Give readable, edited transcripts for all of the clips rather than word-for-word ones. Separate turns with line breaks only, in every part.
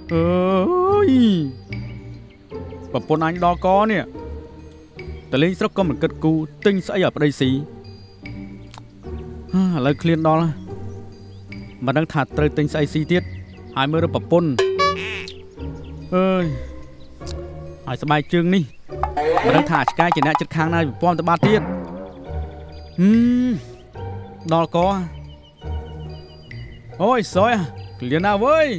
เอ้ยปะปนอันดอกอเนี่ยแต่เลี้ยงสักก็เหมือนกัดกูติ้งใส่หยาบได้สีอะไรเคลียนดอละมาดังถาดเตยติ้งใส่สีเทียดหายเมื่อเราปะปนเอ้ยหายสบายจึงนี่มาดังถาดสกายจะแนะจัดค้างนายป้อมตะบาเทียดดอกอโอ้ยสวยเคลียนเอาเว้ย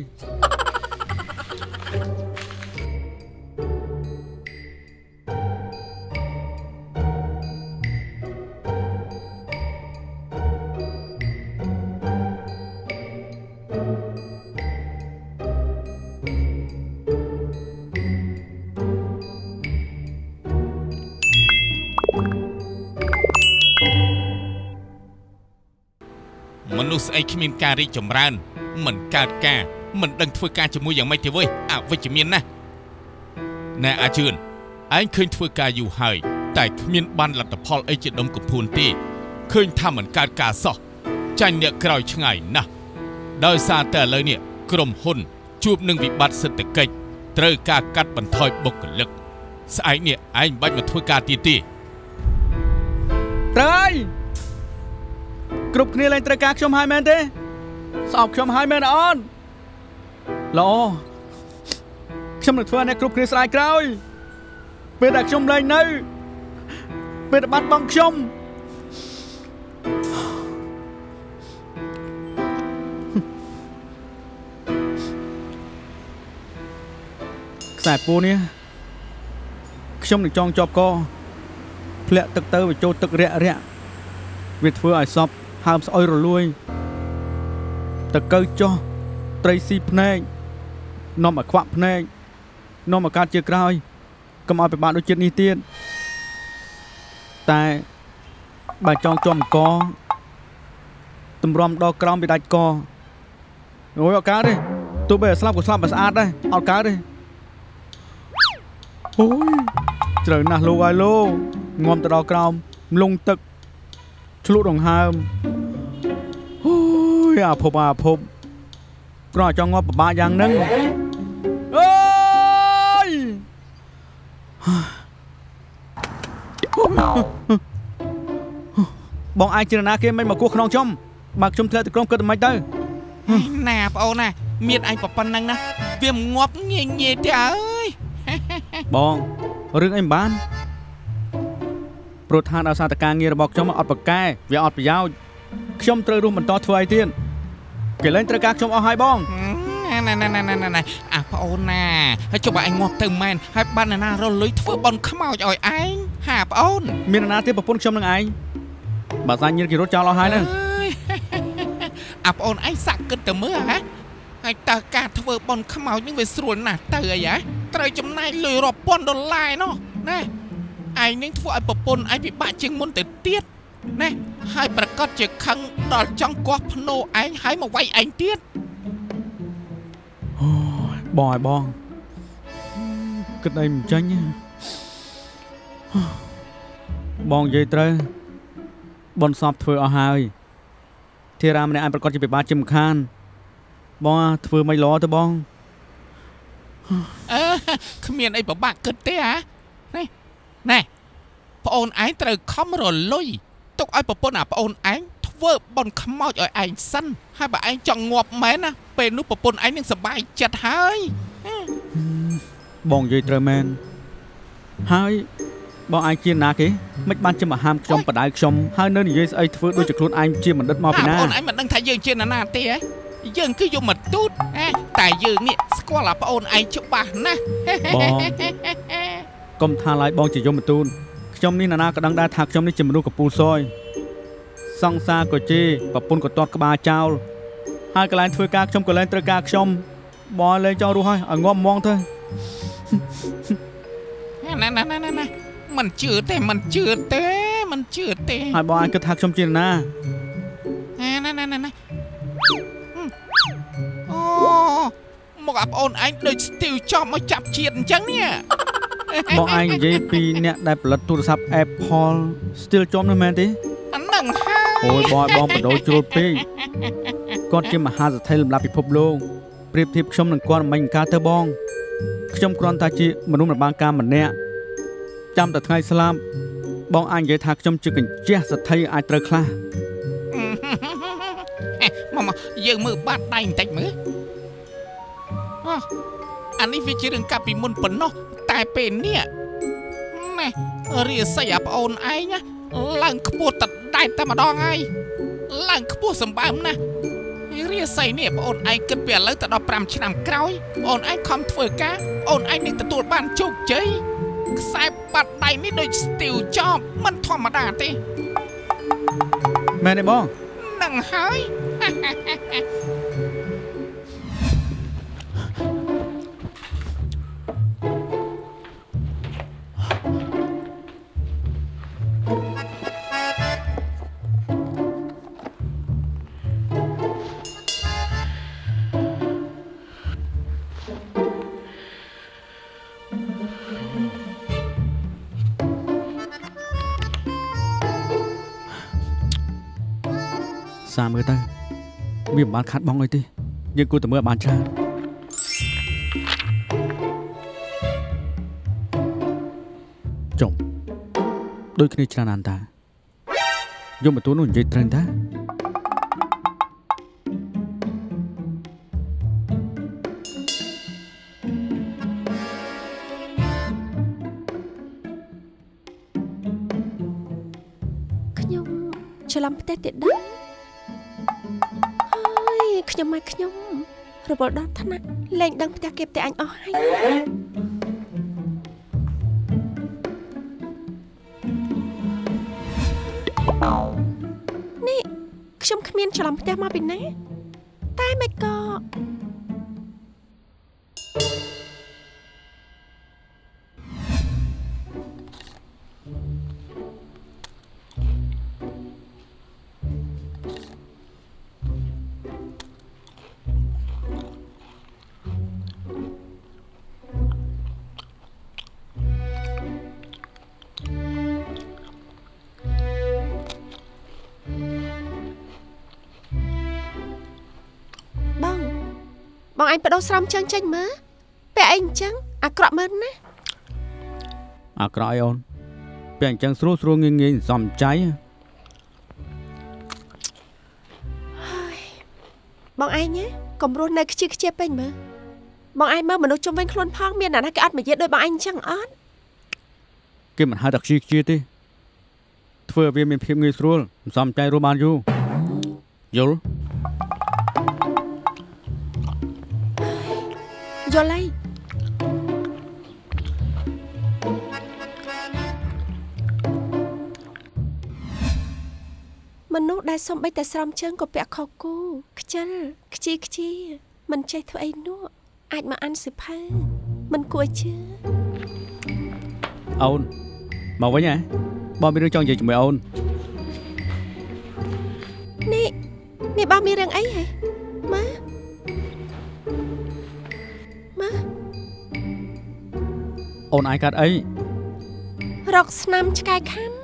มนุษย์ไอ้ขมิ้นการีจมรันเหมือนการกาเหมือนดังធ្វើការជាមួយយ៉ាងម៉េចទេเว้ยវិជ្ជមានណាណែអាជឿនឯងឃើញធ្វើការយូរហើយតែគ្មានបានលទ្ធផលអីជាដុំកំភួនទេឃើញថាមិនកើតការសោះចាញ់អ្នកក្រោយឆ្ងាយណាស់ដោយសារតែឥឡូវនេះក្រុមហ៊ុនជួបនឹងវិបត្តិសេដ្ឋកិច្ចត្រូវការកាត់បន្ថយបុគ្គលិកស្អែកនេះឯងមិនបាច់មកធ្វើការទៀតទេ
ត្រូវគ្រប់គ្នាឡើងត្រូវការខ្ញុំហើយមែនទេស្អប់ខ្ញុំហើយមែនអូនល្អខ្ញុំនឹងធ្វើអ្នកគ្រប់គ្នាស្ដាយក្រោយពេលដែលខ្ញុំលែងនៅពេលដែលបាត់បង់ខ្ញុំខ្សែពូនេះខ្ញុំនឹងចងជាប់កធ្លាក់ទឹកទៅវាចូលទឹករាក់វាធ្វើឲ្យសពហើមស្អុយរលួយតកៅចោះត្រីស៊ីភ្នែកនាំឲ្យខ្វាក់ភ្នែកនាំឲ្យកើតជាក្រោយកុំឲ្យពិបាកដូចជាតិនេះទៀតតែបើចង់ចំកតម្រាំដល់ក្រោមពីដាច់កអូយអត់កើតទេទោះបីស្លាប់ក៏ស្លាប់មិនស្អាតដែរអត់កើតទេអូយជ្រៅណាស់លោកហើយលោកងំទៅដល់ក្រោមលងទឹកឆ្លុះដង្ហើមអូយអាភពគ្រាន់តែចង់ងាប់ពិបាកយ៉ាងហ្នឹងអើយបងអាចជ្រណាគេមិនមកគោះខ្នងខ្ញុំបើខ្ញុំធ្លាក់ទៅក្រុមគិតមិនទៅ
ណាបងអូនណាមានអញប៉ុណ្ណឹងណាវាងាប់ងាយទេអើយ
បងរឿងអីមិនបានព្រោះថាដោយសារតែការងាររបស់ខ្ញុំអត់ប្រកែវាអត់ប្រយោជន៍ខ្ញុំត្រូវរស់បន្តធ្វើអីទៀតគេលែងត្រូវការខ្ញុំអស់ហើយបង
ណាអាប្អូនណាហើយចុះបើអញងាប់ទៅមែនហើយបានណារលុយធ្វើបន់ខ្មោចឲ្យឯងហាប្អូន
មានណាទៀតប្រពន្ធខ្ញុំនឹងឯងបើសាច់ញៀនគេរត់ចោលអស់ហើយហ្នឹង
អាប្អូនឯងសាក់គិតទៅមើលហ៎ហើយតើការធ្វើបន់ខ្មោចនេះវាស្រួលណាស់ទៅអីហ៎ត្រូវចំណាយលុយរាប់ពាន់ដុល្លារណោះណាឯងនឹងធ្វើឲ្យប្រពន្ធឯងពិបាកជាងមុនទៅទៀតណាហើយប្រកាសជាខឹងដល់ចង់គាស់ភ្នោឯងហើយមកវាយឯងទៀត
អូយបងឲ្យបងគិតអីមិនចាញ់បងនិយាយត្រូវបនសពធ្វើអស់ហើយធារាម្នាក់ឯងប្រកាសជាពិបាកជាមិនខានបងធ្វើមិនល្អទៅបង
គ្មានអីពិបាកគិតទេហ៎ណែប្អូនឯងត្រូវខំរលុយទុកឲ្យប្រពន្ធអាប្អូនឯងធ្វើបន់ខ្មោចឲ្យឯងសិនហើយបើឯងចង់ងាប់មែនណាពេលនោះប្រពន្ធឯងនឹងសប្បាយចិត្តហើយ
បងនិយាយត្រូវមែនហើយបងឯងជាណាគេមិនបានជាមកហាមខ្ញុំបដៅខ្ញុំហើយនៅនិយាយស្អីធ្វើដូចជាខ្លួនឯងជាបណ្ឌិតមកពីណា
ប្អូនឯងមិនដឹងថាយើងជាណាទេហ៎យើងគឺយកមកទូតតែយើងនេះស្គាល់អាប្អូនឯងច្បាស់ណាស់
បងកុំថាឡើយបងជាយមទូនខ្ញុំនេះណាក៏ដឹងដែរថាខ្ញុំនេះជាមនុស្សកពូលសយសង្សារក៏ជេរប្រពន្ធក៏ទាត់ក្បាលចោលហើយកន្លែងធ្វើការខ្ញុំក៏លែងត្រូវការខ្ញុំបងលែងចង់រស់ហើយឲ្យងាប់ហ្មងទៅ
ណាមិនជឿទេ
ហើយបងអាចគិតថាខ្ញុំជាណា
អូមកអាប្អូនឯងដូចស្ទីវចប់មកចាប់ជាតិអញ្ចឹងនេះ
បងឯងនិយាយពីអ្នកដែលផលិតទូរស័ព្ទ Apple Steel Jobs នោះមែនទេ
អាហ្នឹងហើយ
អូយបងបដូរជ្រុលពេកគាត់ជាមហាសេដ្ឋីលំដាប់ពិភពលោកប្រៀបធៀបខ្ញុំនឹងគាត់មិនការទៅបងខ្ញុំគ្រាន់តែជាមនុស្សម្នាក់ការម្នាក់ចាំតែថ្ងៃស្លាប់បងអាចនិយាយថាខ្ញុំជាកញ្ចេះសទ្ធីអាចត្រូវខ្លះ
មកយើងមើលបាត់ដៃបន្តិចមើលអានេះវាជារឿងកាប់ពីមុនប៉ុណ្ណោះតែពេលនេះណែរាសីអាប្អូនឯងឡើងខ្ពស់តដែតតែម្ដងហើយឡើងខ្ពស់សម្បើមណាស់រាសីនេះប្អូនឯងគិតពីឥឡូវទៅដល់5ឆ្នាំក្រោយប្អូនឯងខំធ្វើការប្អូនឯងនឹងទទួលបានជោគជ័យខ្សែបាត់ដៃនេះដូចស្ទីវចបមិនធម្មតាទេ
មែនទេបង
នឹងហើយ
សាមើលទៅវាមិនបានខាត់បងអីទេយើងគួរតែមើលបានច្រើនចុំដូចគ្នាច្រើនណាស់តាយកបន្ទូនោះនិយាយត្រឹមតា
ខ្ញុំច្រឡំផ្ទះទៀតដែរខ្ញុំមកខ្ញុំរវល់ដល់ថ្នាក់លែងដឹងផ្ទះគេផ្ទះអញអស់ហើយនេះខ្ញុំគ្មានច្រឡំផ្ទះមកពីណាតែមិនក៏បងឯងបដូរស្រោមជើងចេញមើលពាក់អីអញ្ចឹងអាក្រក់មែនណា
អាក្រក់អីអូនពាក់អញ្ចឹងស្រួលស្រួលងាយងាយសំចៃ
បងឯងណាកុំរស់នៅខ្ជិះខ្ជាពេញមើលបងឯងមើលមនុស្សជុំវិញខ្លួនផងមានអ្នកណាគេអត់មកនិយាយដូចបងឯងអញ្ចឹងអត់
គេមិនហៅតែខ្ជិះខ្ជាទេធ្វើឲ្យវាមានភាពងាយស្រួលសំចៃរស់បានយូរយល់
យល់ហើយមនុស្សដែលសំបីតែស្រោមជើងក៏ពាក់ខុសគូខ្ជិលខ្ជាមិនចេះធ្វើអីនោះអាចមកអានសិភៅមិនគួរជឿ
អូនមកវិញហ៎បងមានរឿងចង់និយាយជាមួយអូន
នេះបងមានរឿងអីហ៎ម៉ា
អូនអាយកាត់អី
រកស្នាមឆ្កែខំ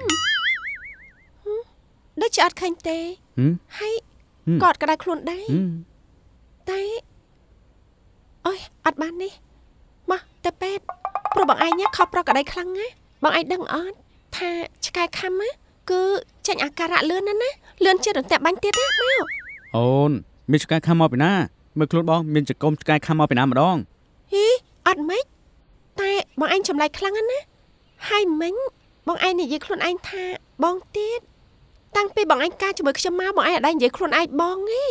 ដូចជាអត់ឃើញទេហើយក៏អត់ក្តៅខ្លួនដែរតែអូយអត់បាននេះមកទៅពេទ្យព្រោះបងឯងខប់ប្រកក្តៅខ្លាំងណាបងឯងដឹងអត់ថាឆ្កែខំគឺចេញអាការៈលឿនណាស់ណាលឿនជាងរន្ទះបាញ់ទៀតណាមក
អូនមានឆ្កែខំមកពីណាមើលខ្លួនបងមានចង្កុំឆ្កែខំមកពីណាម្ដង
ហ៊ីអត់ម៉េចតែបងឯងចម្លែកខ្លាំងណាស់ហើយមិញបងឯងនិយាយខ្លួនឯងថាបងទៀតតាំងពីបងឯងការជាមួយខ្ញុំមកបងឯងអត់ដែរនិយាយខ្លួនឯងបងទេ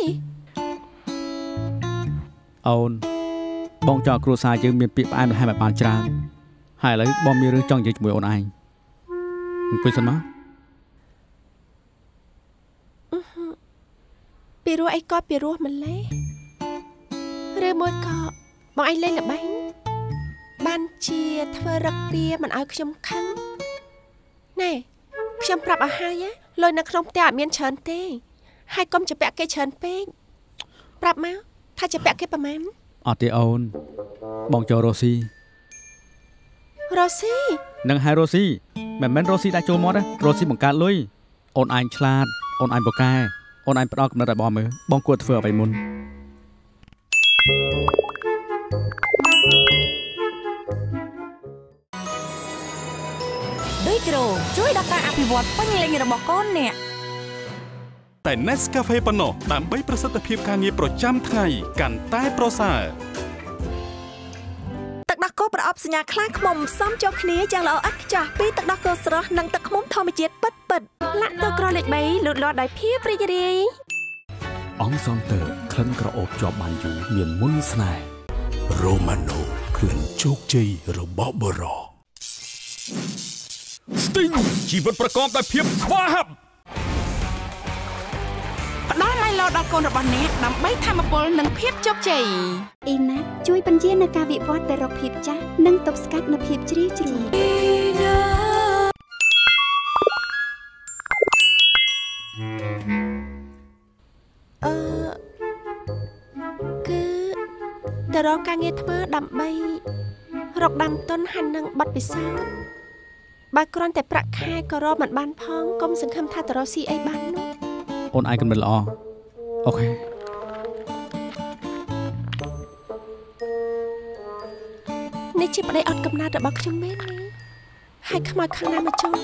អូនបងចង់គ្រួសារយើងមានពាក្យផ្អែមល្ហែមឲ្យបានច្រើនហើយឥឡូវបងមានរឿងចង់និយាយជាមួយអូនឯងអង្គុយសិនមក
ពីរោះអីក៏ពីរោះម្លេះឬមួយក៏បងឯងលេងល្បែងបានជាធ្វើរឹកពីមិនឲ្យខ្ញុំខឹងណែខ្ញុំប្រាប់ឲ្យហើយលុយនៅក្នុងផ្ទះអត់មានច្រើនទេហើយកុំជពាក់គេច្រើនពេកប្រាប់មកថាជពាក់គេប្រមាណ
អត់ទេអូនបងចូលរ៉ូស៊ីនឹងហើយរ៉ូស៊ីមិនមែនរ៉ូស៊ីដាក់ចូលមាត់ទេរ៉ូស៊ីបង្កើតលុយអូនឯងឆ្លាតអូនឯងប្រកែអូនឯងផ្ដោតកំណត់ឲ្យបងមើលបងគួរធ្វើអ្វីមុន
ក្រូជួយដល់ការអភិវឌ្ឍពេញលេញរបស់កូនអ្នក
តែ Nescafe ប៉ុណ្ណោះដើម្បីប្រសិទ្ធភាពការងារប្រចាំថ្ងៃកាន់តែប្រសើរ
ទឹកដោះគោប្រអប់សញ្ញាខ្លាឃ្មុំផ្សំចូលគ្នាយ៉ាងល្អឥតខ្ចោះពីទឹកដោះគោស្រស់និងទឹកឃ្មុំធម្មជាតិពិតលាក់ទៅក្រលេខ3លូតលាស់ដោយភាពរីករាយ
អង្គសន្តើក្លិនក្រអូបជាប់បានយូរមានមុនស្នេហ៍រ៉ូម៉ាណូក្លិនជោគជ័យរបស់បរោស្ទីងជីវិតប្រកបដោយភាពស្វាហាប់
ផ្ដល់ឡៃឡោដល់កូនរបស់អ្នកដើម្បីធម្មពលនិងភាពជោគជ័យ
អ៊ីណាជួយបញ្ជានៅការវិវត្តទៅរកភាពចាស់និងទប់ស្កាត់នៅភាពជ្រីជ្រួញ
គឺទៅរកការងារធ្វើដើម្បីរកដាំទុនហើយនឹងប័ណ្ណពិសោធន៍បើគ្រាន់តែប្រាក់ខែក៏រកមិនបានផងកុំសង្ឃឹមថាទៅរកស៊ីអីបាននោះ
អូនឯងកំណត់ល្អអូខេ
នេះជាប្តីអត់កំណត់របស់ខ្ញុំមែនទេហើយខ្មោចខាងណាមកចូល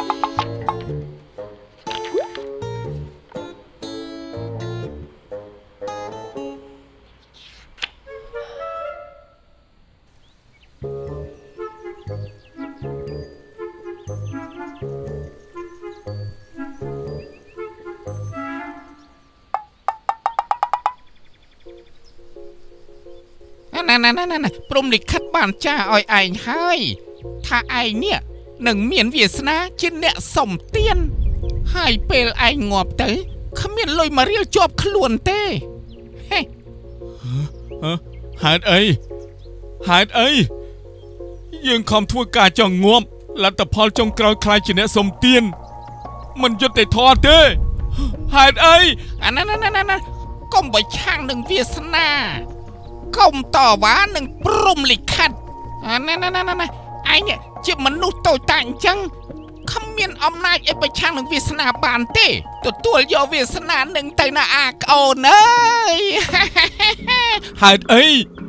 ណាព្រំលិខិតបានចាឲ្យឯងហើយថាឯងនេះនឹងមានវាសនាជាអ្នកសំទានហើយពេលឯងងាប់ទៅគ្មានលុយមករៀលជាប់ខ្លួនទេហេហេតុអីយើងខំធ្វើការចង់ងាប់លទ្ធផលចុងក្រោយខ្លាចជាអ្នកសំទានមិនយុត្តិធម៌ទេហេតុអីណាកុំប្រឆាំងនឹងវាសនាកុំតវ៉ានឹងព្រំលិខិតណាឯងជាមនុស្សតូចតាចអញ្ចឹងគ្មានអំណាចឲ្យប្រឆាំងនឹងវាសនាបានទេទទួលយកវាសនានឹងទៅណាអាក្អូនអើយហេតុអី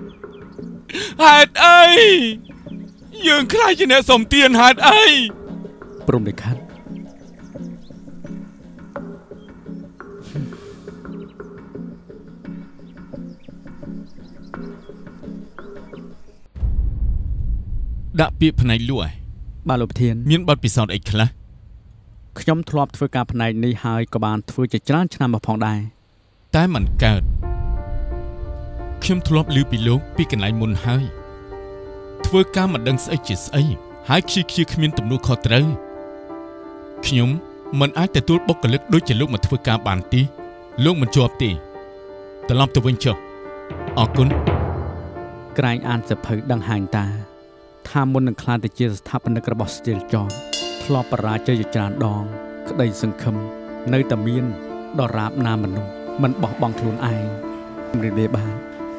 យើងខ្លាចជាអ្នកសំទានហេតុអី
ព្រំលិខិត
ដាក់ពាក្យផ្នែកលួយ
បាទលោកប្រធាន
មានបទពិសោធន៍អីខ្លះ
ខ្ញុំធ្លាប់ធ្វើការផ្នែកនេះហើយក៏បានធ្វើជាច្រើនឆ្នាំមកផងដែរ
តែមិនកើតខ្ញុំធ្លាប់ឮពីលោកពីកន្លែងមុនហើយធ្វើការមិនដឹងស្អីជាស្អីហើយខ្ជិលគ្មានទំនួលខុសត្រូវខ្ញុំមិនអាចទទួលបុគ្គលិកដូចជាលោកមកធ្វើការបានទេលោកមិនជាប់ទេត្រឡប់ទៅវិញចុះអរគុណ
ក្រែងអានសភៅដឹងហាញតាថាមុននឹងខ្លាចទៅជាស្ថាបនិករបស់ Steel John ធ្លាប់បរាជ័យជាច្រើនដងក្តីសង្ឃឹមនៅតែមានដរាបណាមនុស្សមិនបោះបង់ខ្លួនឯងរីករាយបាន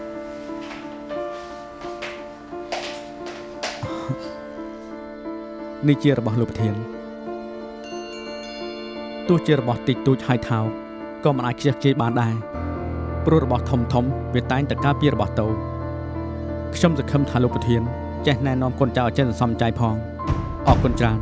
នេះជារបស់លោកប្រធានទោះជារបស់តិចតួចហើយថោកក៏មិនអាចខ្ជះខ្ជាយបានដែរព្រោះរបស់ធំវាតែងតែការពាររបស់តូចខ្ញុំសង្ឃឹមថាលោកប្រធានចេះណែនាំកូនចៅឲ្យចេះសន្សំចៃផងអរគុណច្រើន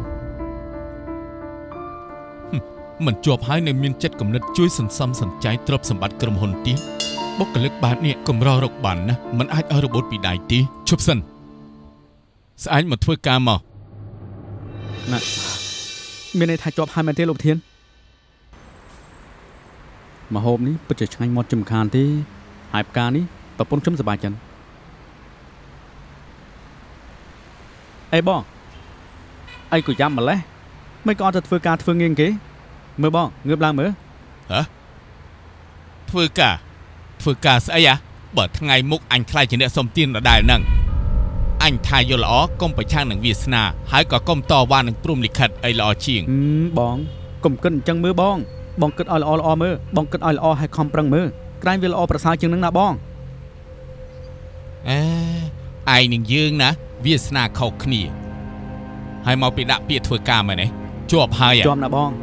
មិនជាប់ហើយនៅមានចិត្តគំនិតជួយសន្សំសំចៃទ្រព្យសម្បត្តិក្រុមហ៊ុនទៀតបុគ្គលិកបាតនេះកម្ររកបានណាមិនអាចឲ្យរបូតពីដៃទេឈប់សិនស្អែកមកធ្វើការមក
ណាមានន័យថាជាប់ហើយមែនទេលោកប្រធានម្ហូបនេះពិតជាឆ្ងាញ់មាត់ចំខានទេហើយផ្កានេះប្រពន្ធខ្ញុំសប្បាយចិត្តអេបងអីក៏យ៉ាំម្លេះមិនក៏អត់ទៅធ្វើការធ្វើងាយគេមើលបងងើបឡើងមើល
ហ៎ធ្វើការស្អីបើថ្ងៃមុខអញខ្លាចជាអ្នកសំទានដដែលហ្នឹងអញថាយល់ល្អកុំប្រឆាំងនឹងវាសនាហើយក៏កុំតវ៉ានឹងព្រំលិខិតអីល្អជាង
បងកុំគិតអញ្ចឹងមើលបងគិតឲ្យល្អមើលបងគិតឲ្យល្អហើយខំប្រឹងមើលក្រែងវាល្អប្រសើរជាងនឹងណាបង
ឯងនឹងយើងណាវាសនាខុសគ្នាហើយមកពីដាក់ពាក្យធ្វើការមែនទេជាប់ហើយ
ជាប់ណាបង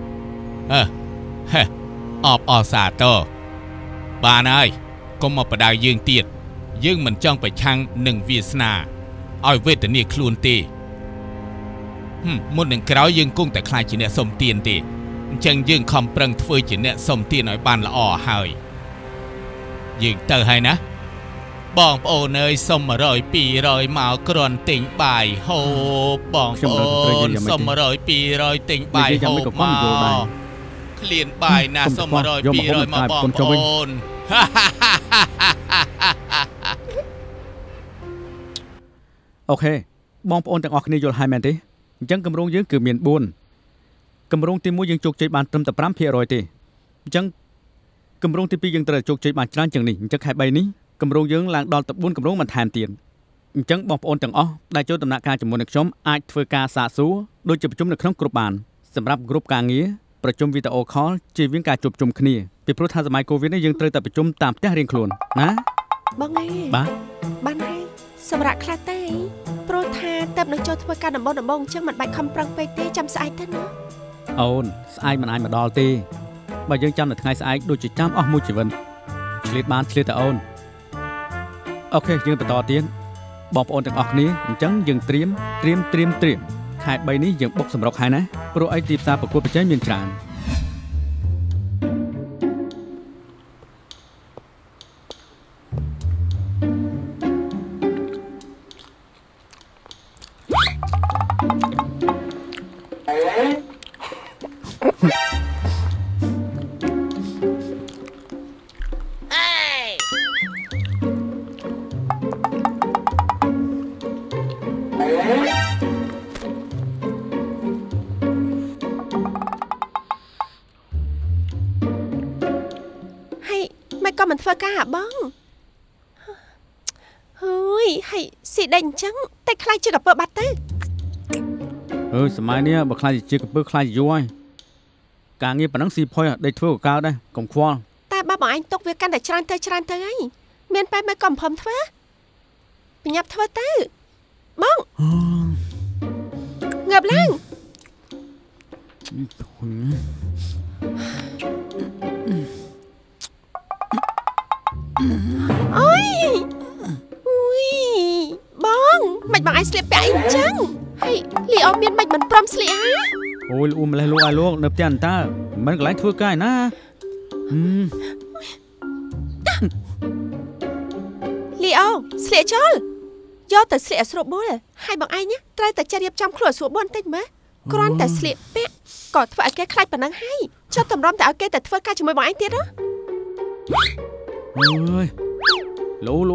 អបអសាទរបានហើយកុំមកបដៅយើងទៀតយើងមិនចង់ប្រឆាំងនឹងវាសនាឲ្យវេទនាខ្លួនទេមុននឹងក្រោយយើងគង់តែខ្លាចជាអ្នកសុំទានទេអញ្ចឹងយើងខំប្រឹងធ្វើជាអ្នកសុំទានឲ្យបានល្អហើយយើងទៅហើយណាបងប្អូនអើយសុំ100 200មកគ្រាន់ទិញបាយហូបបងប្អូនសុំ100 200ទិញបាយហូបមកក្លៀនបាយណាសុំ100 200មកបងប្អូន
អូខេបងប្អូនទាំងអស់គ្នាយល់ហើយមែនទេអញ្ចឹងគម្រោងយើងគឺមាន4គម្រោងទី1យើងជោគជ័យបានត្រឹមតែ 5% ទេអញ្ចឹងគម្រោងទី2យើងត្រូវជោគជ័យបានច្រើនជាងនេះអញ្ចឹងខែ3នេះគម្រោងយើងឡើងដល់ទៅ4គម្រោងបន្ថែមទៀតអញ្ចឹងបងប្អូនទាំងអស់ដែលចូលដំណាក់កាលជាមួយនឹងខ្ញុំអាចធ្វើការសាកសួរដូចជាប្រជុំនៅក្នុងក្រុមបានសម្រាប់ក្រុមការងារប្រជុំវីដេអូខលជៀសវាងការជួបជុំគ្នាពីព្រោះថាសម័យកូវីដនេះយើងត្រូវតែប្រជុំតាមផ្ទះរៀងខ្លួនណា
បងឯងបានហើយសម្រាប់ខ្លះទេព្រោះថាតើបនឹងចូលធ្វើការដំបងអញ្ចឹងមិនបាច់ខំប្រឹងពេកទេចាំស្អែកទៅណា
អូនស្អែកមិនអាចមកដល់ទេបើយើងចាំនៅថ្ងៃស្អែកដូចជាចាំអស់មួយជីវិតឆ្លៀតបានឆ្លៀតតែអូនអូខេយើងបន្តទៀតបងប្អូនទាំងអស់គ្នាអញ្ចឹងយើងត្រៀមខែ3នេះយើងបុកសម្រុកហើយណាព្រោះអីទីផ្សារប្រកួតប្រជែងមានច្រើន
ក៏មិនធ្វើការហ่าបងហើយស៊ីដេញអញ្ចឹងតែខ្លាចជាកពើបាត់ទៅ
សម័យនេះបើខ្លាចជាកពើខ្លាចយូរហើយការងារប៉ុណ្ណឹងស៊ីផុយដេកធ្វើក៏កើតដែរកុំខ្វល់
តែបើបងអញទុកវាកាន់តែច្រើនទៅហើយមានបែបមិនកំភំធ្វើបញ្ញាប់ធ្វើទៅបងងើបឡើងអូយបងមិនបងឯងស្លៀកពាក់អីអញ្ចឹងហើយលីអូមានមិនព្រមស្លៀកហ៎
អូយលូម្លេះលោកឲ្យលោកនៅផ្ទះអន្តើមិនកន្លែងធ្វើការណា
លីអូស្លៀកចូលយកទៅស្លៀកស្រួលបួលហើយបងឯងត្រូវតែចេះរៀបចំខ្លួនស្រួលបួលបន្តិចមើលគ្រាន់តែស្លៀកពាក់ក៏ធ្វើឲ្យគេខ្លាចប៉ុណ្ណឹងហើយចុះតម្រាំតែឲ្យគេទៅធ្វើការជាមួយបងឯងទៀតហ៎
អើយលូ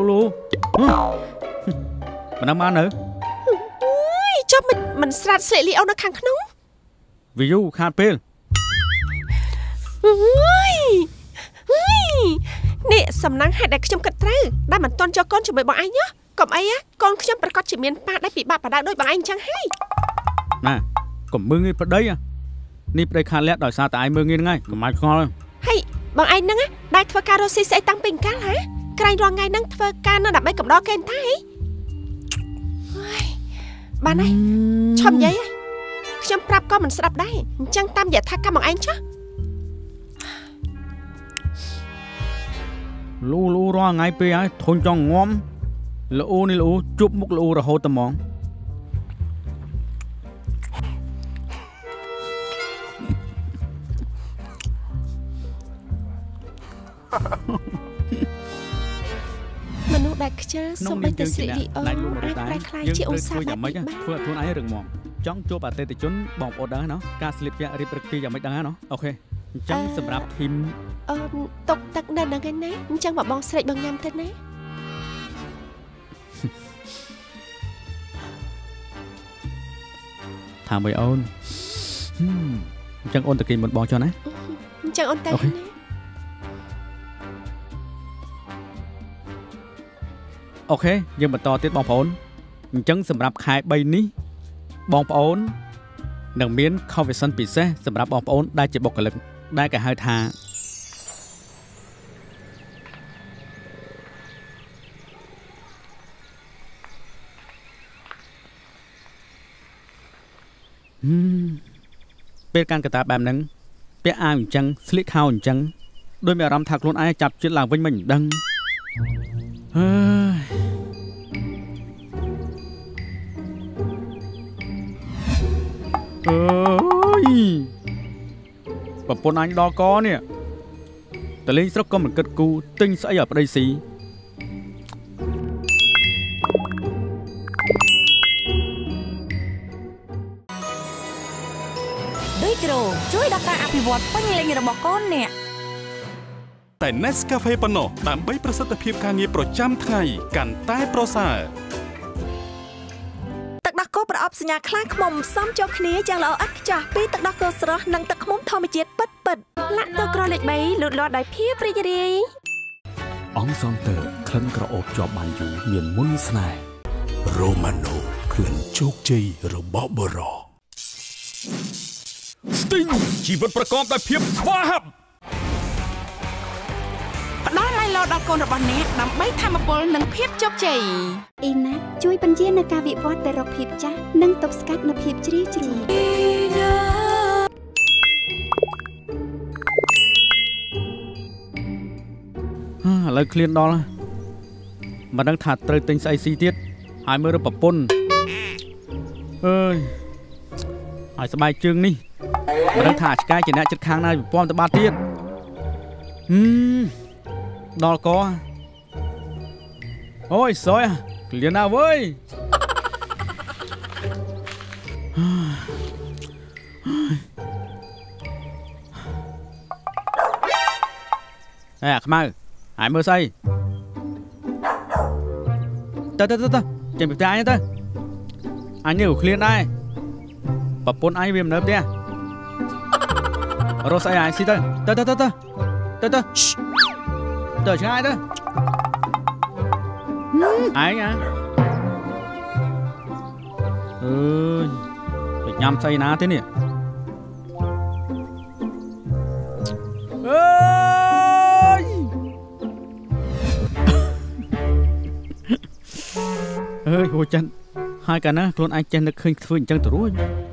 មិនណាមកនៅ
ចុះមិនស្រាតស្លៀកលីអូនៅខាងក្នុង
វីយូខាតពេល
នេះសំណាងហេតុដែលខ្ញុំគិតត្រូវដែលមិនតន់ចុះកូនជាមួយបងឯងណាកុំអីកូនខ្ញុំប្រកាសជាមានប៉ាដែលពិបាកបដៅដោយបងឯងអញ្ចឹងហើយ
ណាកុំមើងងាយប្តីនេះប្តីខាតលាក់ដោយសារតែឯងមើងងាយហ្នឹងហើយកុំអាចខ្វល់
ហើយបងឯងហ្នឹងដែលធ្វើការរស់ស៊ីស្អីតាំងពីកាលហ៎ក្រែងរាល់ថ្ងៃហ្នឹងធ្វើការនៅដើម្បីកំដរគេអញ្ចឹងបានហើយឈប់និយាយខ្ញុំប្រាប់ក៏មិនស្ដាប់ដែរអញ្ចឹងតាមយថាកម្មបងឯងចុះ
លូរាល់ថ្ងៃពេលហើយធុញចង់ងំលូនេះលូជប់មុខលូរហូតតែហ្មង
មនុស្សដែលខ្ជិលសូម្បីតែស្រីលីអូអាចប្រែខ្លាយជាឧស្សាហ៍
យ៉ាងម៉េចធ្វើឲ្យខ្លួនឯងរឹងមាំចង់ជួបអតិថិជនបងប្អូនដឹងណាការស្លៀកពាក់រៀបរឹកពីយ៉ាងម៉េចដឹងណាអូខេអញ្ចឹងសម្រាប់ធីម
តុកទឹកនៅហ្នឹងឯណាអញ្ចឹងមកបងស្រេចបងញ៉ាំទៅណា
ថាមួយអូនអញ្ចឹងអូនទៅគេមុនបងចុះណា
អញ្ចឹងអូនទៅណា
អូខេយើងបន្តទៀតបងប្អូនអញ្ចឹងសម្រាប់ខែ3នេះបងប្អូននឹងមាន Convention ពិសេសសម្រាប់បងប្អូនដែលជាបុគ្គលិកដែលគេហៅថាពេលកាន់កតាបែបហ្នឹងពាក់អាវអញ្ចឹងស្លៀកខោអញ្ចឹងដោយមានអារម្មណ៍ថាខ្លួនឯងចាប់ចិត្តឡើងវិញមិនដឹងអើយប្រពន្ធអញដល់កនេះតលេងស្រុកក៏មិនគិតគូទិញស្អីឲ្យប្តីស៊ី
ដូចគ្រូជួយដល់ការអភិវឌ្ឍពេញលេញរបស់កូនអ្នក
តែ Nescafe ប៉ុណ្ណោះដើម្បីប្រសិទ្ធភាពការងារប្រចាំថ្ងៃកាន់តែប្រសើរ
ទឹកដោះគោប្រអប់សញ្ញាខ្លាឃ្មុំសំចូលគ្នាយ៉ាងល្អឥតខ្ចោះពីទឹកដោះគោស្រស់និងទឹកឃ្មុំធម្មជាតិពិតលាក់ទឹកក្រលេខ3លូតលាស់ដោយភាពរីករាយ
អង្គសន្តើក្លិនក្រអូបជាប់បានយូរមានមុនស្នេហ៍ Romano ក្លិនជោគជ័យរបស់បរោ
ស្ទីងជីវិតប្រកបដោយភាពស្វាហាប់
ផ្ដល់ឡៃឡោដល់កូនរបស់អ្នកដើម្បីធម៌ពលនិងភាពជោគជ័យ
អ៊ីណាជួយបញ្ជានៅការវិវត្តទៅរកភាពចាស់និងទប់ស្កាត់នូវភាពជ្រីជ្រួញ
ឥឡូវឃ្លានដល់មិនដឹងថាត្រូវទិញស្អីស៊ីទៀតហើយមើលរកប្រពន្ធអើយហើយស្បែកជើងនេះមិនដឹងថាឆ្កែជាអ្នកចិត្តខាងណាពំទៅបាត់ទៀតដល់កអូយសយឃ្លានណាស់វើយខ្មៅហើយមើលស្អីទៅចេញពីផ្ទះអញទៅអញនេះក៏ឃ្លានដែរប្រពន្ធអញវាមិននៅផ្ទះរស់ស្អីអញស៊ីទៅឆ្ងាយទៅឯងអើយទៅញ៉ាំស្អីណាទេនេះអើយហួចចិនហើយកាលណាខ្លួនឯងចេះនឹកឃើញធ្វើអញ្ចឹងទៅរួច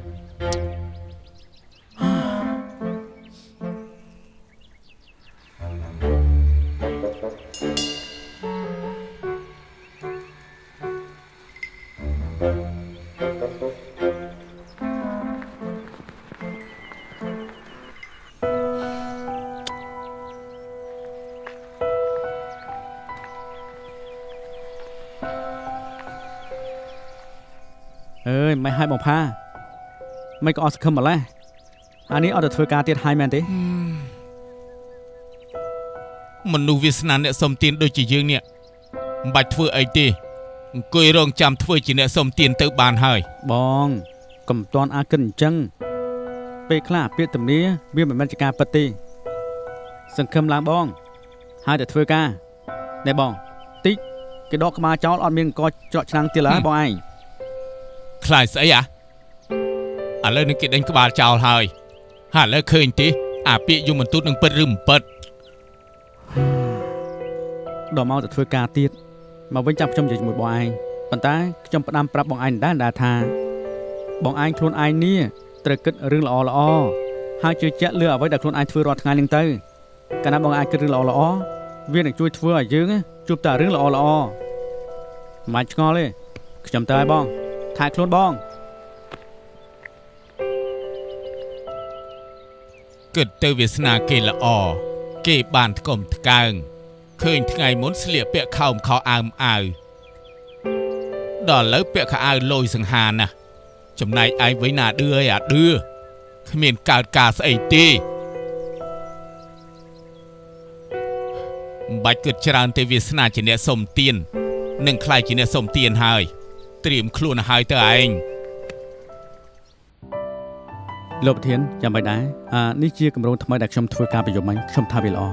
មិនឲ្យបងផាមិនក៏អត់សង្ឃឹមម្ល៉េះអានេះអត់ទៅធ្វើការទៀតហើយមែនទេ
មនុស្សវាសនាអ្នកសុំទានដូចជាយើងនេះមិនបាច់ធ្វើអីទេអង្គុយរងចាំធ្វើជាអ្នកសុំទានទៅបានហើយ
បងកុំតន់អាចគិតអញ្ចឹងពេលខ្លះពាក្យទំនាវាមិនមែនជាការពិតទេសង្ឃឹមឡើងបងហើយទៅធ្វើការណែបងតិចគេដកក្បាលចោលអត់មានអង្គច្រកឆ្នាំងទៀតឡើយបងឯង
ខ្លាចស្អីឥឡូវនឹងគេដេញក្បាលចោលហើយឥឡូវឃើញទេអាពាក្យយមបន្ទូតនឹងពិតឬមិនពិត
ដល់មកទៅធ្វើការទៀតមកវិញចាំខ្ញុំនិយាយជាមួយបងឯងប៉ុន្តែខ្ញុំផ្ដាំប្រាប់បងឯងដែរថាបងឯងខ្លួនឯងនេះត្រូវគិតរឿងល្អហើយជឿជាក់លើអ្វីដែលខ្លួនឯងធ្វើរាល់ថ្ងៃនឹងទៅកាលណាបងឯងគិតរឿងល្អវានឹងជួយធ្វើឲ្យយើងជួបតែរឿងល្អមិនឆ្ងល់ទេខ្ញុំទៅឲ្យបងថែខ្លួនបង
គិតទៅវាសនាគេល្អគេបានថ្កុំថ្កើងឃើញថ្ងៃមុនស្លៀកពាក់ខោមខោអាវដល់ឥឡូវពាក់ខោអាវលយសង្ហាណាចំណែកឯងវិញណាឌឺអីអាឌឺគ្មានកើតការស្អីទេមិនបាច់គិតច្រើនទេវាសនាជាអ្នកសុំទាននឹងខ្លាចជាអ្នកសុំទានហើយត្រៀមខ្លួនឲ្យទៅឯង
លោកប្រធានចាំបាច់ដែរនេះជាគម្រោងថ្មីដែលខ្ញុំធ្វើការប្រយុទ្ធមិញខ្ញុំថាវាល្អ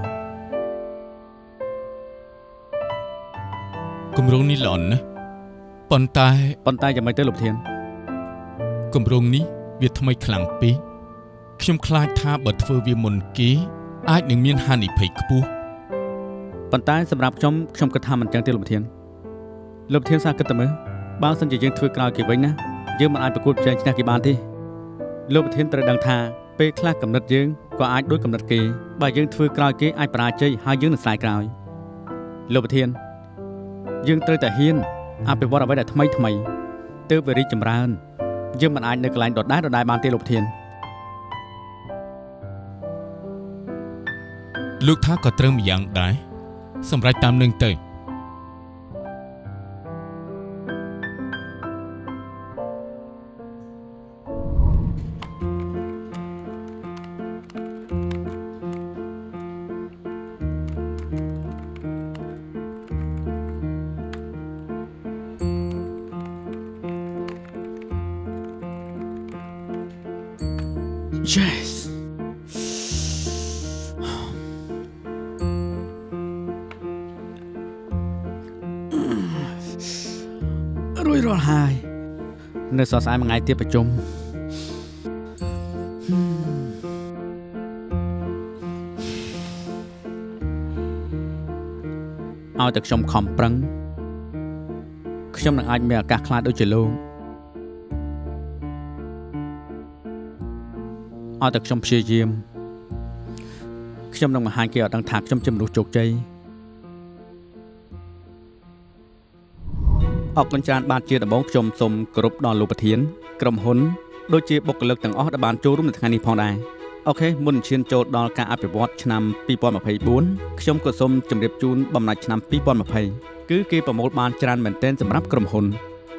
គម្រោងនេះល្អណាស់ប៉ុន្តែ
យ៉ាងម៉េចទៅលោកប្រធាន
គម្រោងនេះវាថ្មីខ្លាំងពេកខ្ញុំខ្លាចថាបើធ្វើវាមុនគេអាចនឹងមានហានិភ័យខ្ពស់
ប៉ុន្តែសម្រាប់ខ្ញុំគិតថាមិនចឹងទេលោកប្រធានសាគិតតែមើលបើសិនជាយើងធ្វើក្រោយគេវិញណាយើងមិនអាចប្រកួតប្រជែងឈ្នះគេបានទេលោកប្រធានត្រូវដឹងថាពេលខ្លះកំណត់យើងក៏អាចដូចកំណត់គេបើយើងធ្វើក្រោយគេអាចបរាជ័យហើយយើងនឹងស្ដាយក្រោយលោកប្រធានយើងត្រូវតែហ៊ានអភិវឌ្ឍអ្វីដែលថ្មីទើបវារីកចម្រើនយើងមិនអាចនៅកន្លែងដដែលបានទេលោកប្រធាន
លោកថាក៏ត្រូវម្យ៉ាងដែរសម្រាប់តាមនឹងទៅ
Yes រួចរាល់ហើយនៅសរសៃមួយថ្ងៃទៀតប្រជុំឲ្យតែខ្ញុំខំប្រឹងខ្ញុំនឹងអាចមានឱកាសខ្លាចដូចជាលោកឲ្យតែខ្ញុំព្យាយាមខ្ញុំនឹងបង្ហាញគេឲ្យដឹងថាខ្ញុំជាមនុស្សជោគជ័យអរគុណច្រើនបាទជាដំបូងខ្ញុំសូមគោរពដល់លោកប្រធានក្រុមហ៊ុនដូចជាបុគ្គលិកទាំងអស់ដែលបានចូលរួមនៅថ្ងៃនេះផងដែរអូខេមុនឈានចូលដល់ការអភិវឌ្ឍឆ្នាំ2024ខ្ញុំក៏សូមជម្រាបជូនបំណាច់ឆ្នាំ2020គឺគេប្រមូលបានច្រើនមែនទែនសម្រាប់ក្រុមហ៊ុន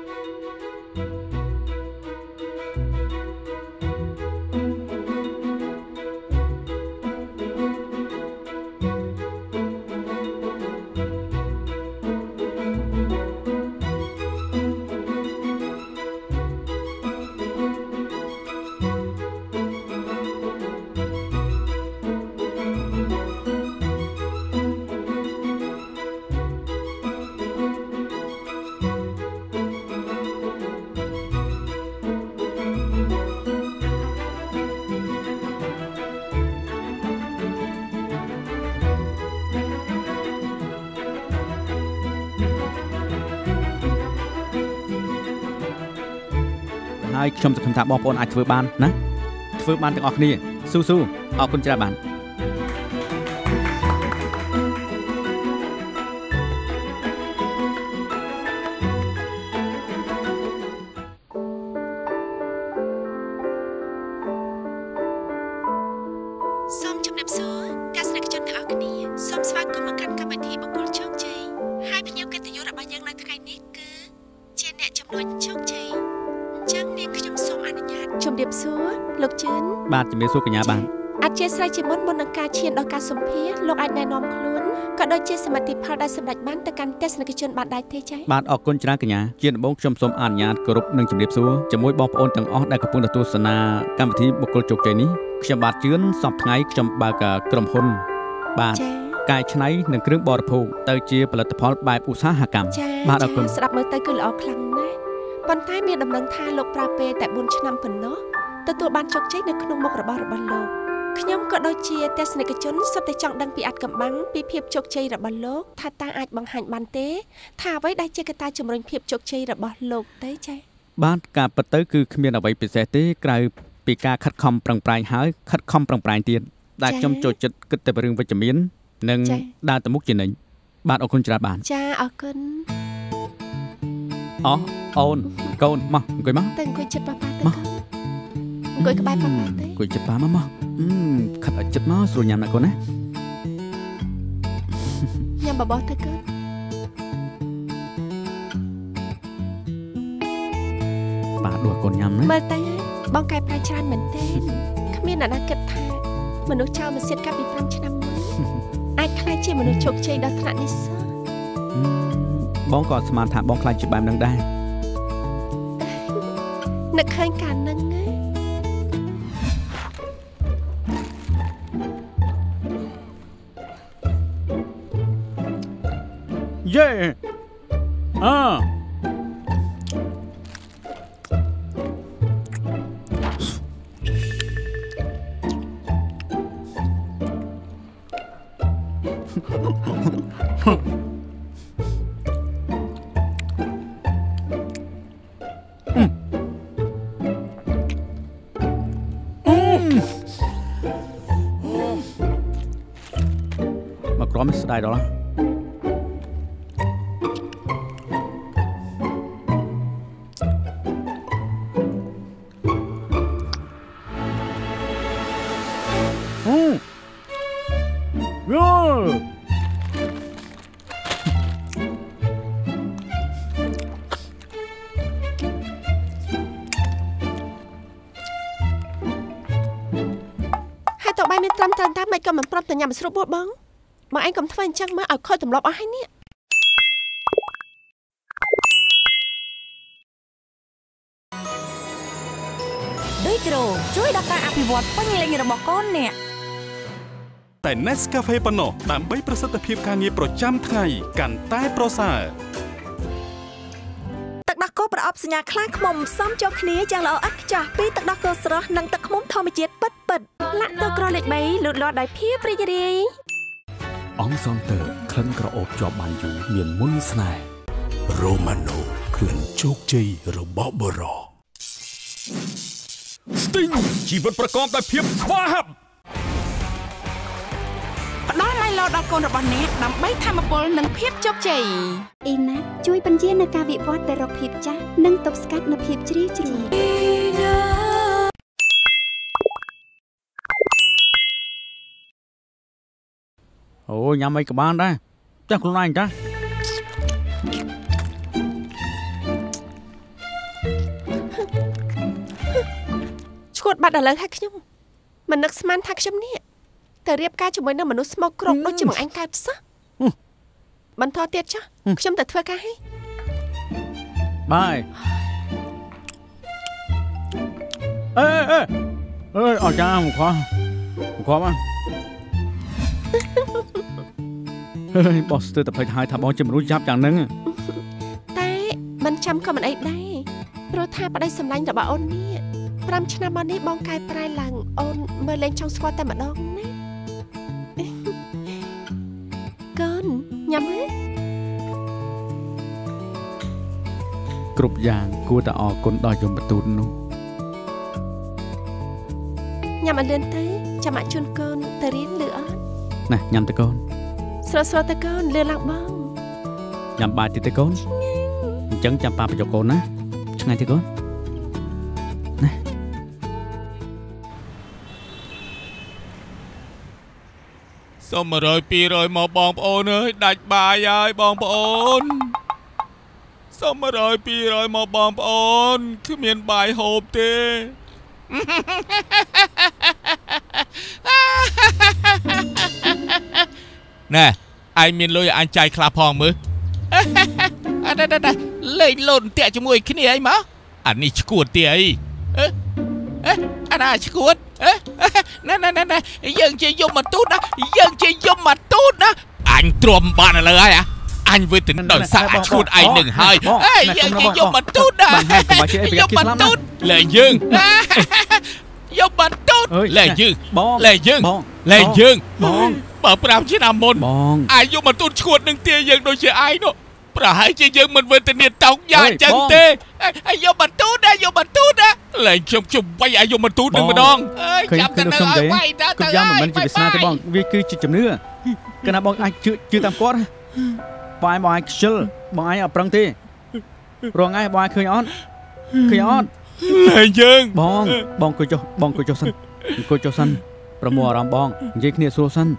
ហើយខ្ញុំសង្ឃឹមថាបងប្អូនអាចធ្វើបានណាធ្វើបានទាំងអស់គ្នាស៊ូស៊ូអរគុណច្រើនបាទ
សូមជម្រាបសួរទស្សនិកជនទាំងអស់គ្នាសូមស្វាគមន៍មកកាន់កម្មវិធីបុគ្គលជោគជ័យហើយភ្ញៀវកិត្តិយសរបស់យើងនៅថ្ងៃនេះគឺជាអ្នកជំនួយជោគជ័យចឹងនាងខ្ញុំសូមអនុញ្ញាតជម្រាបសួរលោកជឿន
បាទជម្រាបសួរកញ្ញាបាទ
អធិស្ឋានជាមុននឹងការឈានដល់ការសម្ភាសលោកអាចណែនាំខ្លួនក៏ដូចជាសមិទ្ធផលដែលសម្រេចបានទៅកាន់ទស្សនិកជនបានដែរទេចា៎
បាទអរគុណច្រើនកញ្ញាជាដំបូងខ្ញុំសូមអនុញ្ញាតគោរពនិងជម្រាបសួរជាមួយបងប្អូនទាំងអស់ដែលកំពុងទស្សនាកម្មវិធីបុគ្គលជោគជ័យនេះខ្ញុំបាទជឿនសប្តាហ៍ថ្ងៃខ្ញុំបើកក្រុមហ៊ុនបាទកែច្នៃនិងគ្រឿងបរិភោគទៅជាផលិតផលបែបឧស្សាហកម្ម
បាទអរគុណស្ដាប់មើលទៅគឺល្អខ្លាំងណាស់ប៉ុន្តែមានដំណឹងថាលោកប្រើពេលតែ4ឆ្នាំប៉ុណ្ណោះទទួលបានជោគជ័យនៅក្នុងមុខរបររបស់លោកខ្ញុំក៏ដូចជាទស្សនិកជនសុទ្ធតែចង់ដឹងពីអត្ថកំបាំងពីភាពជោគជ័យរបស់លោកថាតើអាចបង្ហាញបានទេថាអ្វីដែលជាកត្តាជំរុញភាពជោគជ័យរបស់លោកទេចា៎
បាទការពិតទៅគឺគ្មានអ្វីពិសេសទេក្រៅពីការខិតខំប្រឹងប្រែងហើយខិតខំប្រឹងប្រែងទៀតដែលខ្ញុំចូលចិត្តគិតតែរឿងវិជ្ជមាននិងដើរទៅមុខជានិញបាទអរគុណច្រើនបាទ
ចាអរគុណ
អូនកូនមកអង្គុយមក
ទៅអង្គុយចិត្តប៉ាប៉ាទៅអង្គុយក្បែរប៉ាប៉ាទេ
អង្គុយចិត្តប៉ាមកខិតឲ្យចិត្តមកស្រួលញ៉ាំណាកូនណា
ញ៉ាំបបរទៅកូន
បាទដួសកូនញ៉ាំណា
មើលទៅបងកែប្រែច្រើនមែនទេគ្មានអ្នកណាគិតថាមនុស្សចៅមកសៀតកាលពី5ឆ្នាំមុនអាចខ្លាចជាមនុស្សជោគជ័យដល់ថ្នាក់នេះសោះ
បងក៏ស្មានថាបងខ្លាចជាបែបហ្នឹងដែរ
នឹកឃើញការហ្នឹង
យេមកក្រមស្ដាយដល់
ប៉ុន្តែមិនក៏មិនប្រាប់តែញ៉ាំស្រួលបួតបងឯងកុំធ្វើអញ្ចឹងមកឲ្យខូចទម្លាប់អស់ហើយនេះ
ដូចគ្រូជួយដល់ការអភិវឌ្ឍពេញលេញរបស់កូនអ្នក
តែ Nescafe ប៉ុណ្ណោះដើម្បីប្រសិទ្ធភាពការងារប្រចាំថ្ងៃកាន់តែប្រសើរ
ទឹកដោះគោប្រអប់សញ្ញាខ្លាឃ្មុំផ្សំចូលគ្នាយ៉ាងល្អឥតខ្ចោះពីទឹកដោះគោស្រស់និងទឹកឃ្មុំធម្មជាតិពិតលាក់ទឹកក្រលេខ3លូតលាស់ដោយភាពរីករាយ
អង្គសងតើក្លិនក្រអូបជាប់បានយូរមានមុនស្នេហ៍ Romano ក្លិនជោគជ័យរបស់បរោ
Sting ជីវិតប្រកបដោយភាពស្វាហាប់
ផ្ដល់ឡៃឡូដល់កូនរបស់អ្នកដើម្បីធម្មពលនិងភាពជោគជ័យ
អ៊ីណាជួយបញ្ជានៅការវិវត្តទៅរកភាពចាស់និងទប់ស្កាត់នូវភាពជ្រីជ្រួញ
អូញ៉ាំអីក៏បានដែរចាស់ខ្លួនឯងចា
ឈួតបាត់ដល់លើហើយខ្ញុំមិននឹកស្មានថាខ្ញុំនេះតែរៀបការជាមួយនឹងមនុស្សស្មោកគ្រោកដូចជាបងអញកើតសោះបន្តទៀតចាស់ខ្ញុំទៅធ្វើការហើយ
បាយអើអត់ចាមកខំមកហើយបោះស្ទើរតែភ្លេចហើយថាបងជាមនុស្សចាប់យ៉ាងហ្នឹង
តែមិនចាំក៏មិនអីដែរព្រោះថាប្តីសម្លាញ់របស់អូននេះ5ឆ្នាំមកនេះបងកែប្រែឡើងអូនមើលលេងចង់ស្គាល់តែម្ដងណាកូនញ៉ាំហ៎
គ្រប់យ៉ាងគួរតែអរគុណដល់យមបទូតនោះ
ញ៉ាំអត់លឿនទៅចាំអាចជូនកូនទៅរៀនលឺអត់
ណាញ៉ាំទៅកូន
ស្រស់ទៅកូនលឿនឡើងបង
ញ៉ាំបាយទៀតទៅកូនអញ្ចឹងចាំប៉ាបញ្ចុកកូនណាឆ្ងាយទៅកូនណា
សុំ100 200មកបងប្អូនអើយដាច់បាយហើយបងប្អូនសុំ100 200មកបងប្អូនគ្មានបាយហូបទេណែឯងមានលុយអញចាយខ្លះផងមើលអត់លេងលោតតាក់ជាមួយគ្នាអីមកអានេះឈួតទេអីអាណាឈួតណែយើងជាយមមកទូតណាយើងជាយមមកទូតណាអញទ្រាំបានឥឡូវហើយអញវិទិនដោយសារឈួតឯងនឹងហើយយើងជាយមមកទូតណាយមមកទូតលែងយើងយមមកទូតលែងយើងបើ5ឆ្នាំមុនអាយយមមកទូតឈួតនឹងទាយើងដូចជាឯងនោះប្រហែលជាយើងមិនវិទិនតោកយ៉ាអញ្ចឹងទេអាយមមកទូតណាលែងខ្ញុំវាយអាយមមកទូតនឹងម្ដង
ចាប់ទៅនៅឲ្យវាយដល់ទៅយ៉ាងមិនមែនជាវាសនាទេបងវាគឺជាជំនឿកាលណាបងអាចជឿតាមគាត់បងអាចខ្ជិលបងអាចអត់ប្រឹងទេរងថ្ងៃបងអាចឃើញអត់
លែងយើង
បងអង្គុយចុះសិនប្រមូលអារម្មណ៍បងនិយាយគ្នាស្រួលសិន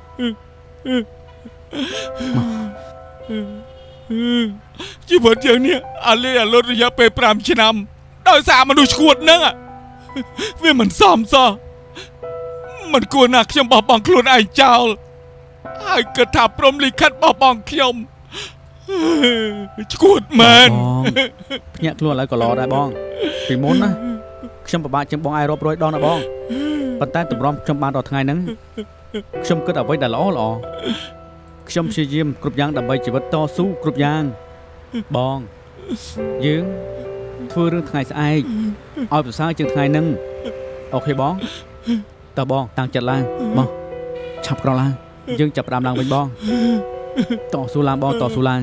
ជីវិតយើងនេះអាលេអាលុតរយៈពេល5ឆ្នាំដោយសារមនុស្សឈួតហ្នឹងវាមិនសមសោះមិនគួរណាខ្ញុំបោះបង់ខ្លួនឯងចោលហើយគិតថាព្រមលិខិតបោះបង់ខ្ញុំឈួតមែន
ភ្ញាក់ខ្លួនឥឡូវក៏ល្អដែរបងពីមុនណាខ្ញុំពិបាកជាងបងឯងរាប់រយដងណាបងប៉ុន្តែតម្រាំខ្ញុំបានដល់ថ្ងៃហ្នឹងខ្ញុំគិតអ្វីដែលល្អខ្ញុំព្យាយាមគ្រប់យ៉ាងដើម្បីជីវិតតស៊ូគ្រប់យ៉ាងបងយើងធ្វើរឿងថ្ងៃស្អែកឲ្យប្រសើរជាងថ្ងៃហ្នឹងអូខេបងតើបងតាំងចិត្តឡើងមកឆាប់ក្រឡើងយើងចាប់ផ្ដើមឡើងវិញបងតស៊ូឡើងបងតស៊ូឡើង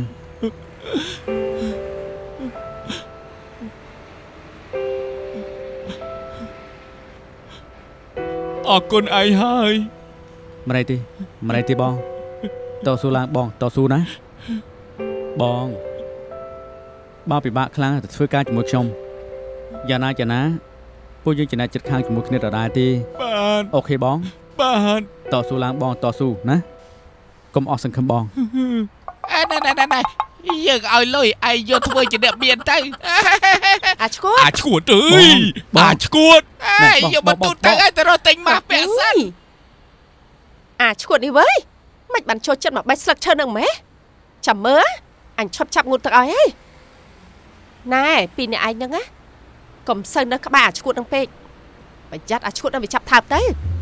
អរគុណឯងហើយ
ម្លេចទេបងតស៊ូឡើងបងតស៊ូណាបងពិបាកខ្លាំងទៅធ្វើការជាមួយខ្ញុំយ៉ាងណាពួកយើងចំណាយចិត្តខាងជាមួយគ្នាដដែលទេ
បាទ
អូខេបង
បាទ
តស៊ូឡើងបងតស៊ូណាកុំអស់សង្ឃឹមបង
ណែយើងឲ្យលុយឯងយកធ្វើជាអ្នកមានទៅ
អាឈួត
អើយយកមកទូតទៅឲ្យទៅរកទិញមកពាក់សិន
ឈួតនេះវើយមិនបានចូលចិត្តមកបេះស្លឹកឈើនឹងម៉េះចាំមើលអញឈប់ចាប់ងូតទឹកឲ្យហើយណែពីអ្នកឯងហ្នឹងណាកុំសូវនៅក្បែរអាឈួតនឹងពេកប្រយ័ត្នអាឈួតនឹងវាចាប់ថើបទៅ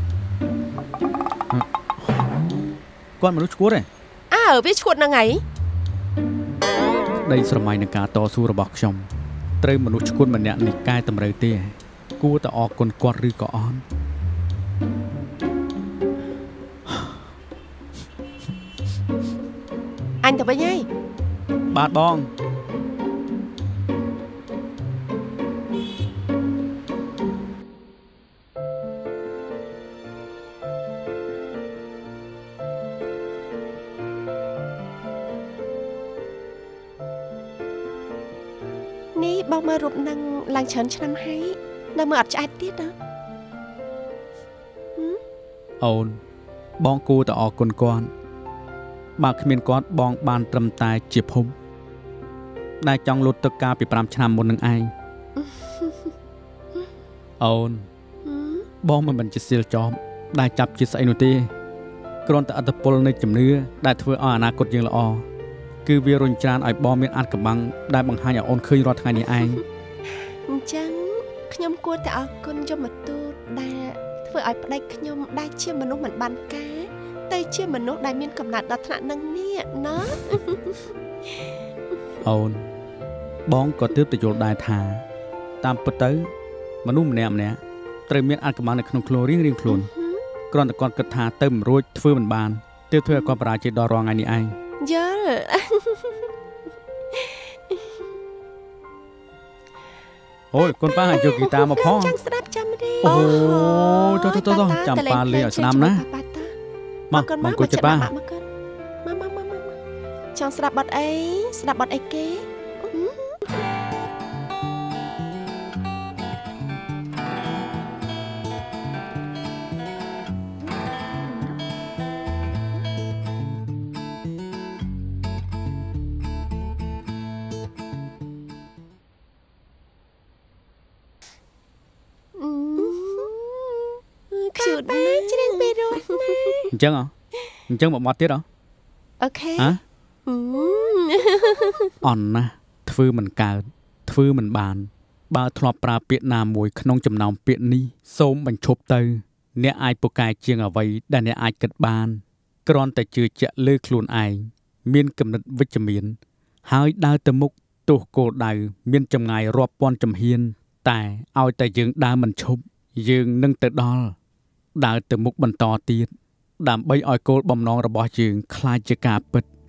គាត់មនុស្សឈួតទេ
វាឈួតនឹងអី
ដីស្រមៃនឹងការតស៊ូរបស់ខ្ញុំត្រូវមនុស្សឈួតម្នាក់នេះកែតម្រូវទេគួរតែអរគុណគាត់ឬក៏អត់
អញទៅវិញហើយ
បាទបង
នេះបងមើលរូបនឹងឡើងច្រើនឆ្នាំហើយនៅមើលអត់ឆ្អែតទៀតណា
អូនបងគួរតែអរគុណគាត់បើគ្មានគាត់បងបានត្រឹមតែជាភពដែលចង់លូតទឹកកាលពី5ឆ្នាំមុននឹងឯងអូនបងមិនជាសៀលចប់ដែលចាប់ជាស្អីនោះទេគ្រាន់តែអត្តពលនៃជំនឿដែលធ្វើឲ្យអនាគតយើងល្អគឺវារុញច្រានឲ្យបងមានអាថ៌កំបាំងដែលបង្ហាញឲ្យអូនឃើញរាល់ថ្ងៃនេះឯង
អញ្ចឹងខ្ញុំគួរតែអរគុណយមទូតដែលធ្វើឲ្យប្តីខ្ញុំដែលជាមនុស្សមិនបានការតែជាមនុស្សដែលមានកំណត់ដល់ថ្នាក់នឹងនេះណា
អូនបងក៏ទើបតែយល់ដែរថាតាមពិតទៅមនុស្សម្នាក់ត្រូវមានអាថ៌កំបាំងនៅក្នុងខ្លួនរៀងខ្លួនគ្រាន់តែគាត់គិតថាទៅមិនរួចធ្វើមិនបានទើបធ្វើឲ្យគាត់បរាជ័យដល់រាល់ថ្ងៃនេះឯង
យល់
អូយកូនប៉ាយកហ្គីតាមកផង
ចាំស្ដាប់ចាំរៀន
អូចុះចាំប៉ាលេងឲ្យស្ដាប់ណាមកអង្គុយចិត្តប៉ា
ចង់ស្ដាប់បទអីស្ដាប់បទអីគេ
អញ្ចឹងមកមកទៀត
អូខេ
អន់ណាស់ធ្វើមិនកើតធ្វើមិនបានបើធ្លាប់ប្រើពាក្យណាមួយក្នុងចំណោមពាក្យនេះសូមបញ្ឈប់ទៅអ្នកអាចពូកែជាងអ្វីដែលអ្នកអាចគិតបានគ្រាន់តែជឿជាក់លើខ្លួនឯងមានគំនិតវិជ្ជមានហើយដើរទៅមុខទោះគោលដៅមានចម្ងាយរាប់ពាន់ជំហានតែឲ្យតែយើងដើរមិនឈប់យើងនឹងទៅដល់ដើរទៅមុខបន្តទៀតដើម្បីឲ្យគោលបំណងរបស់យើងក្លាយជាការពិត